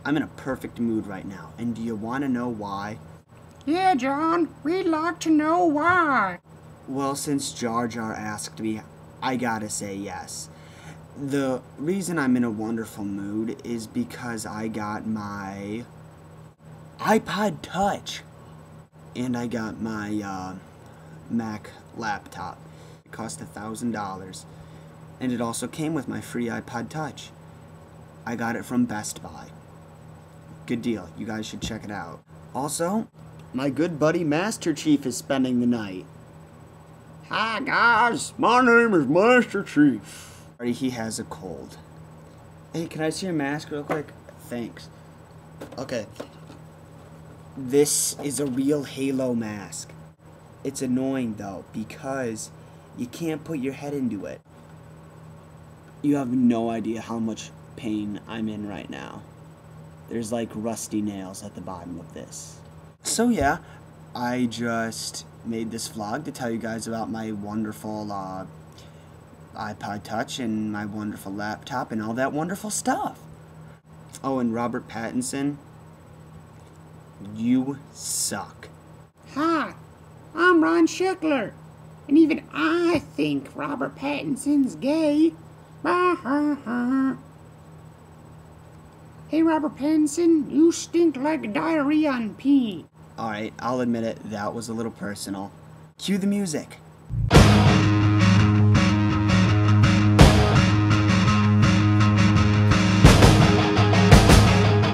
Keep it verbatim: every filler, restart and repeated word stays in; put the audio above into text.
I'm in a perfect mood right now, and do you want to know why? Yeah, Jon, we'd like to know why. Well, since Jar Jar asked me, I gotta say yes. The reason I'm in a wonderful mood is because I got my iPod Touch. And I got my uh, Mac laptop. It cost a thousand dollars. And it also came with my free iPod Touch. I got it from Best Buy. Good deal. You guys should check it out. Also, my good buddy Master Chief is spending the night. Hi, guys. My name is Master Chief. He has a cold. Hey, can I see your mask real quick? Thanks. Okay. This is a real Halo mask. It's annoying though, because you can't put your head into it. You have no idea how much pain I'm in right now. There's like rusty nails at the bottom of this. So yeah, I just made this vlog to tell you guys about my wonderful uh, iPod Touch and my wonderful laptop and all that wonderful stuff. Oh, and Robert Pattinson, you suck. Hi, I'm Ron Schickler, and even I think Robert Pattinson's gay. Bah-ha-ha. Hey, Robert Pattinson, you stink like diarrhea on pee. Alright, I'll admit it, that was a little personal. Cue the music.